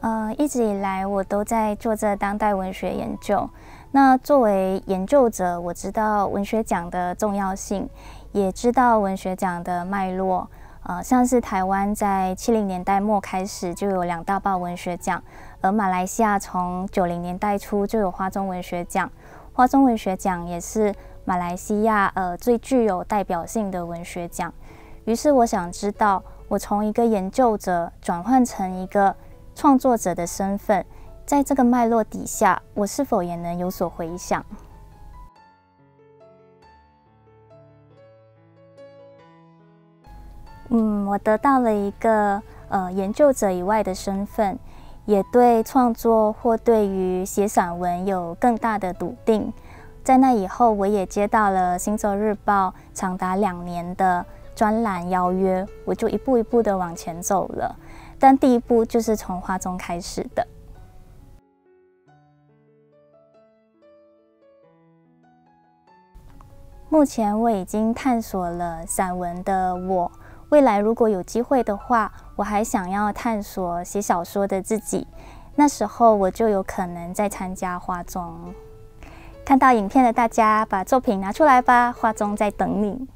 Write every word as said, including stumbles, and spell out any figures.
呃，一直以来我都在做着当代文学研究。那作为研究者，我知道文学奖的重要性，也知道文学奖的脉络。呃，像是台湾在七零年代末开始就有两大报文学奖，而马来西亚从九零年代初就有花中文学奖。花中文学奖也是马来西亚呃最具有代表性的文学奖。于是我想知道，我从一个研究者转换成一个创作者的身份，在这个脉络底下，我是否也能有所回响？嗯，我得到了一个呃研究者以外的身份，也对创作或对于写散文有更大的笃定。在那以后，我也接到了《星洲日报》长达两年的专栏邀约，我就一步一步的往前走了。但第一步就是从花中开始的。目前我已经探索了散文的我。未来如果有机会的话，我还想要探索写小说的自己，那时候我就有可能再参加花中。看到影片的大家，把作品拿出来吧，花中在等你。